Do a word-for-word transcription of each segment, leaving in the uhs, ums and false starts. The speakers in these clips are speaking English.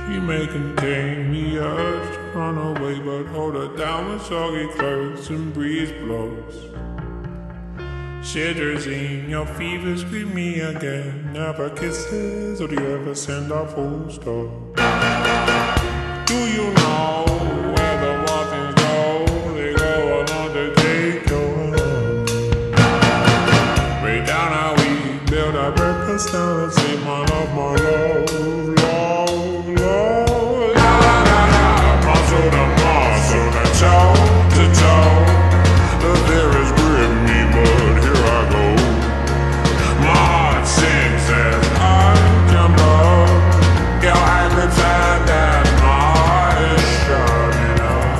She may contain the urge to run away, but hold her down with soggy clothes and breeze blocks. Shivers in your fevers, greet me again. Never kisses, or do you ever send a full stop? Do you know where the water go? They go along to take your hand. Way down how we build our breakfast down and say, my love, my love, love, love, la la la la. Muscle to muscle, to toe to toe. The fear is grip me, but here I go. My heart sinks as I jump up. Your angry time that my heart is shutting up.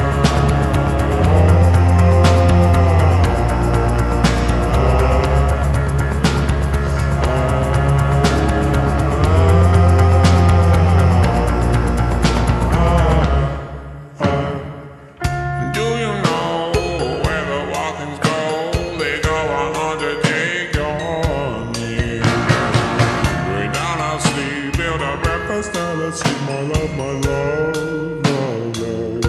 Do you know where the walkings go? They go on under take your honey. Way down our sleep, build a breakfast, now let's eat, my love, my love, love,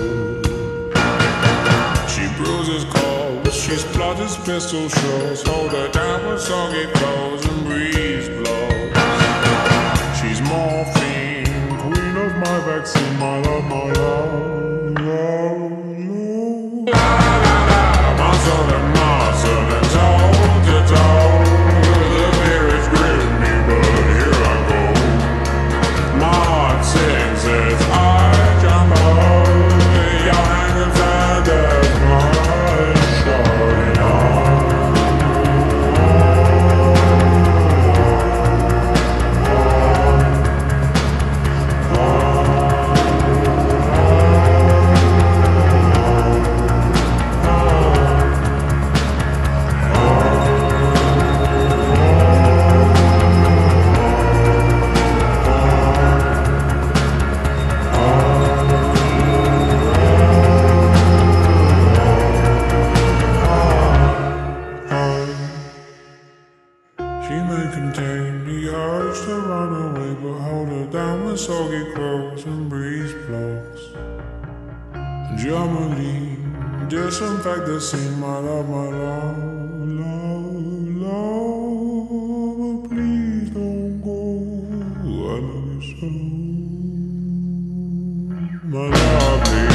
love. She bruises calls, she splutters pistol shots. Hold her down with soggy clothes and breeze blows. She's morphine, queen of my vaccine, my love, my love, love, love. La la la, muscle to muscle and toe to toe. The fear is gripping me, but here I go. My heart sings as I jump up. Your hands are as my shutting off. She may contain the urge to run away, but hold her down with soggy clothes and breeze blocks. Germany, disinfect the scene, my love, my love, love, love. Please don't go, I love you so. My lovely.